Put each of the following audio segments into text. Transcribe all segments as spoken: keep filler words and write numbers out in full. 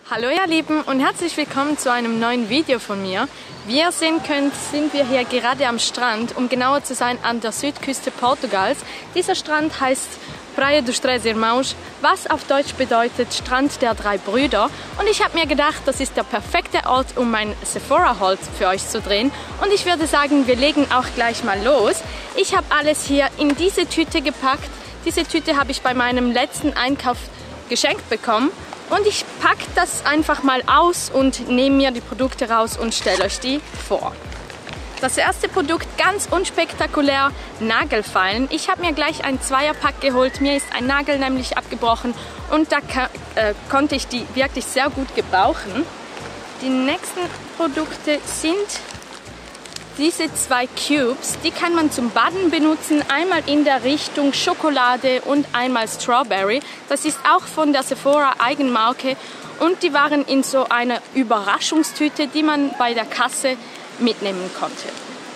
Hallo ihr Lieben und herzlich willkommen zu einem neuen Video von mir. Wie ihr sehen könnt, sind wir hier gerade am Strand, um genauer zu sein an der Südküste Portugals. Dieser Strand heißt Praia dos Três Irmãos, was auf Deutsch bedeutet Strand der drei Brüder. Und ich habe mir gedacht, das ist der perfekte Ort, um mein Sephora-Haul für euch zu drehen. Und ich würde sagen, wir legen auch gleich mal los. Ich habe alles hier in diese Tüte gepackt. Diese Tüte habe ich bei meinem letzten Einkauf geschenkt bekommen. Und ich packe das einfach mal aus und nehme mir die Produkte raus und stelle euch die vor. Das erste Produkt, ganz unspektakulär, Nagelfeilen. Ich habe mir gleich ein Zweierpack geholt. Mir ist ein Nagel nämlich abgebrochen und da äh, konnte ich die wirklich sehr gut gebrauchen. Die nächsten Produkte sind diese zwei Cubes. Die kann man zum Baden benutzen, einmal in der Richtung Schokolade und einmal Strawberry. Das ist auch von der Sephora Eigenmarke und die waren in so einer Überraschungstüte, die man bei der Kasse mitnehmen konnte.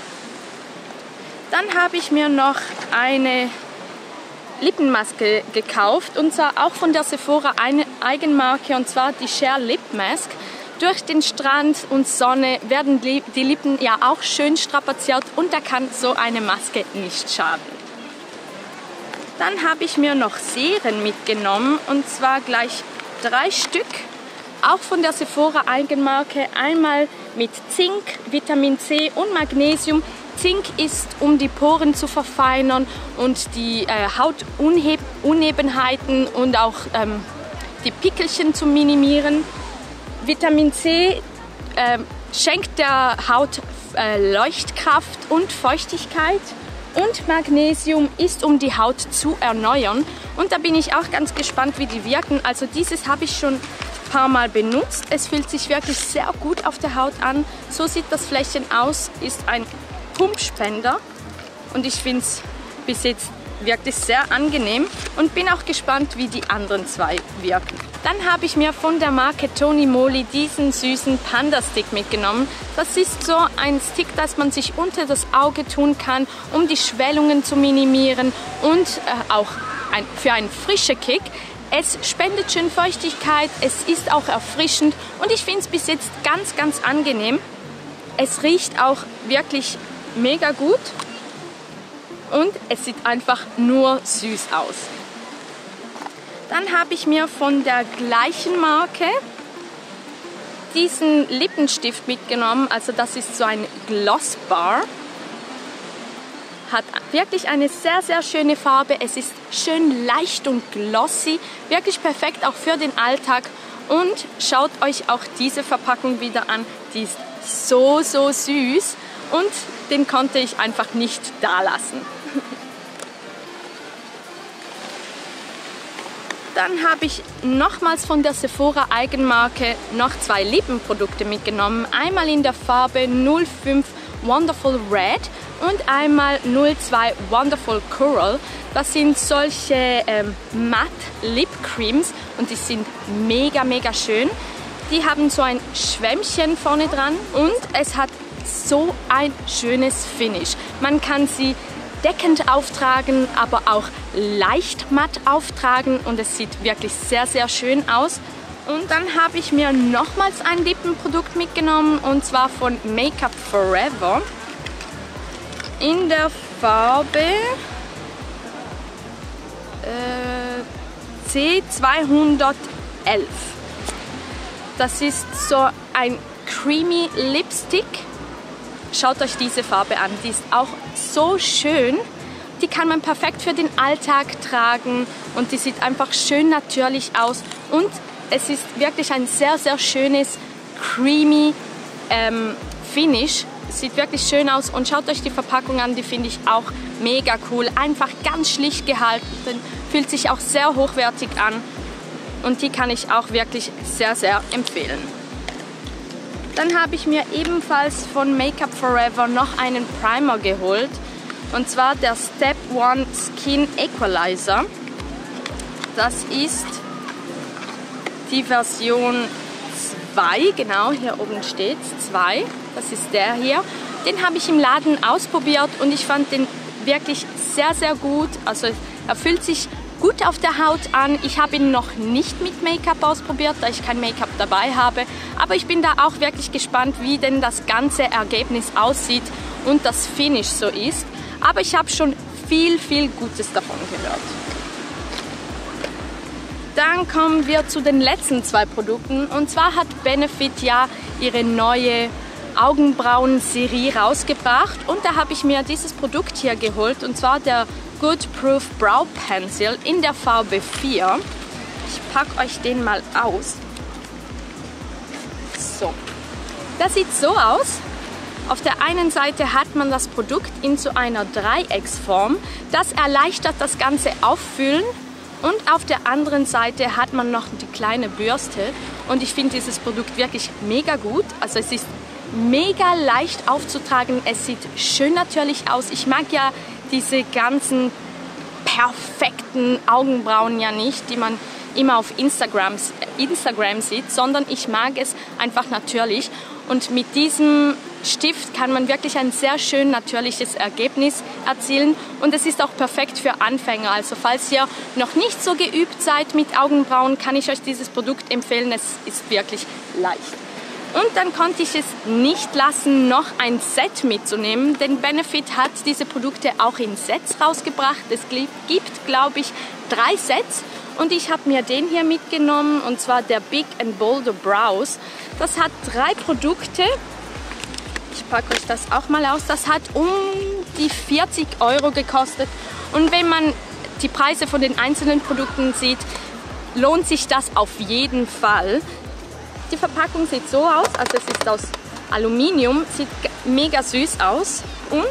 Dann habe ich mir noch eine Lippenmaske gekauft und zwar auch von der Sephora Eigenmarke und zwar die Sheer Lip Mask. Durch den Strand und Sonne werden die Lippen ja auch schön strapaziert und da kann so eine Maske nicht schaden. Dann habe ich mir noch Serien mitgenommen und zwar gleich drei Stück, auch von der Sephora Eigenmarke, einmal mit Zink, Vitamin C und Magnesium. Zink ist, um die Poren zu verfeinern und die äh, Hautunebenheiten und auch ähm, die Pickelchen zu minimieren. Vitamin C äh, schenkt der Haut äh, Leuchtkraft und Feuchtigkeit und Magnesium ist, um die Haut zu erneuern. Und da bin ich auch ganz gespannt, wie die wirken. Also dieses habe ich schon ein paar Mal benutzt. Es fühlt sich wirklich sehr gut auf der Haut an. So sieht das Fläschchen aus, ist ein Pumpspender und ich finde es bis jetzt wirklich sehr angenehm und bin auch gespannt, wie die anderen zwei wirken. Dann habe ich mir von der Marke Tony Moly diesen süßen Panda-Stick mitgenommen. Das ist so ein Stick, das man sich unter das Auge tun kann, um die Schwellungen zu minimieren und äh, auch ein, für einen frischen Kick. Es spendet schön Feuchtigkeit, es ist auch erfrischend und ich finde es bis jetzt ganz, ganz angenehm. Es riecht auch wirklich mega gut. Und es sieht einfach nur süß aus. Dann habe ich mir von der gleichen Marke diesen Lippenstift mitgenommen. Also das ist so ein Gloss Bar. Hat wirklich eine sehr, sehr schöne Farbe. Es ist schön leicht und glossy. Wirklich perfekt auch für den Alltag. Und schaut euch auch diese Verpackung wieder an. Die ist so, so süß. Und den konnte ich einfach nicht da lassen. Dann habe ich nochmals von der Sephora Eigenmarke noch zwei Lippenprodukte mitgenommen. Einmal in der Farbe null fünf Wonderful Red und einmal null zwei Wonderful Coral. Das sind solche ähm, Matte Lip Creams und die sind mega, mega schön. Die haben so ein Schwämmchen vorne dran und es hat so ein schönes Finish. Man kann sie deckend auftragen, aber auch leicht matt auftragen und es sieht wirklich sehr, sehr schön aus. Und dann habe ich mir nochmals ein Lippenprodukt mitgenommen und zwar von Make-up Forever in der Farbe äh, C zweihundertelf. Das ist so ein Creamy Lipstick. Schaut euch diese Farbe an, die ist auch so schön. Die kann man perfekt für den Alltag tragen und die sieht einfach schön natürlich aus. Und es ist wirklich ein sehr, sehr schönes, creamy ähm, Finish. Sieht wirklich schön aus und schaut euch die Verpackung an, die finde ich auch mega cool. Einfach ganz schlicht gehalten, fühlt sich auch sehr hochwertig an und die kann ich auch wirklich sehr, sehr empfehlen. Dann habe ich mir ebenfalls von Make-up Forever noch einen Primer geholt. Und zwar der Step One Skin Equalizer. Das ist die Version zwei, genau, hier oben steht es, zwei. Das ist der hier. Den habe ich im Laden ausprobiert und ich fand den wirklich sehr, sehr gut. Also er fühlt sich gut auf der Haut an. Ich habe ihn noch nicht mit Make-up ausprobiert, da ich kein Make-up dabei habe. Aber ich bin da auch wirklich gespannt, wie denn das ganze Ergebnis aussieht und das Finish so ist. Aber ich habe schon viel, viel Gutes davon gehört. Dann kommen wir zu den letzten zwei Produkten. Und zwar hat Benefit ja ihre neue Augenbrauen-Serie rausgebracht. Und da habe ich mir dieses Produkt hier geholt. Und zwar der Good Proof Brow Pencil in der Farbe vier. Ich packe euch den mal aus. So, das sieht so aus. Auf der einen Seite hat man das Produkt in so einer Dreiecksform. Das erleichtert das ganze Auffüllen. Und auf der anderen Seite hat man noch die kleine Bürste. Und ich finde dieses Produkt wirklich mega gut. Also es ist mega leicht aufzutragen. Es sieht schön natürlich aus. Ich mag ja diese ganzen perfekten Augenbrauen ja nicht, die man immer auf Instagram, Instagram sieht, sondern ich mag es einfach natürlich. Und mit diesem Stift kann man wirklich ein sehr schön natürliches Ergebnis erzielen und es ist auch perfekt für Anfänger. Also falls ihr noch nicht so geübt seid mit Augenbrauen, kann ich euch dieses Produkt empfehlen. Es ist wirklich leicht. Und dann konnte ich es nicht lassen, noch ein Set mitzunehmen, denn Benefit hat diese Produkte auch in Sets rausgebracht. Es gibt, glaube ich, drei Sets und ich habe mir den hier mitgenommen und zwar der Big and Bolder Brows. Das hat drei Produkte. Ich packe euch das auch mal aus. Das hat um die vierzig Euro gekostet. Und wenn man die Preise von den einzelnen Produkten sieht, lohnt sich das auf jeden Fall. Die Verpackung sieht so aus. Also es ist aus Aluminium. Sieht mega süß aus. Und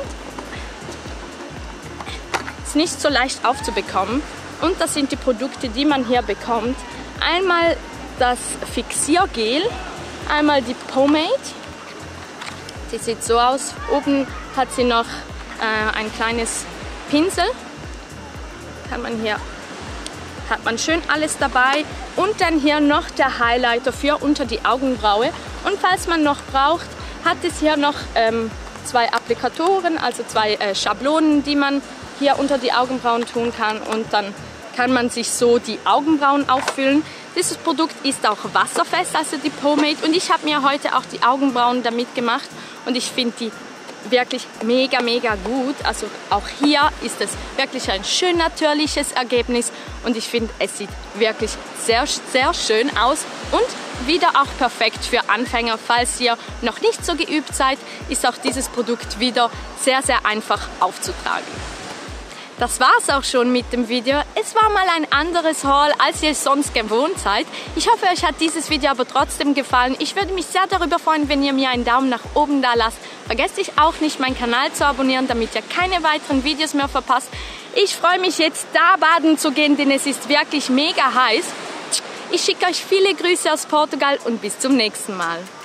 ist nicht so leicht aufzubekommen. Und das sind die Produkte, die man hier bekommt. Einmal das Fixiergel. Einmal die Pomade. Die sieht so aus. Oben hat sie noch äh, ein kleines Pinsel. Kann man hier, hat man schön alles dabei. Und dann hier noch der Highlighter für unter die Augenbraue. Und falls man noch braucht, hat es hier noch ähm, zwei Applikatoren, also zwei äh, Schablonen, die man hier unter die Augenbrauen tun kann. Und dann kann man sich so die Augenbrauen auffüllen. Dieses Produkt ist auch wasserfest, also die Pomade. Und ich habe mir heute auch die Augenbrauen damit gemacht. Und ich finde die wirklich mega, mega gut. Also auch hier ist es wirklich ein schön natürliches Ergebnis. Und ich finde, es sieht wirklich sehr, sehr schön aus. Und wieder auch perfekt für Anfänger. Falls ihr noch nicht so geübt seid, ist auch dieses Produkt wieder sehr, sehr einfach aufzutragen. Das war's auch schon mit dem Video. Es war mal ein anderes Haul, als ihr es sonst gewohnt seid. Ich hoffe, euch hat dieses Video aber trotzdem gefallen. Ich würde mich sehr darüber freuen, wenn ihr mir einen Daumen nach oben da lasst. Vergesst euch auch nicht, meinen Kanal zu abonnieren, damit ihr keine weiteren Videos mehr verpasst. Ich freue mich jetzt, da baden zu gehen, denn es ist wirklich mega heiß. Ich schicke euch viele Grüße aus Portugal und bis zum nächsten Mal.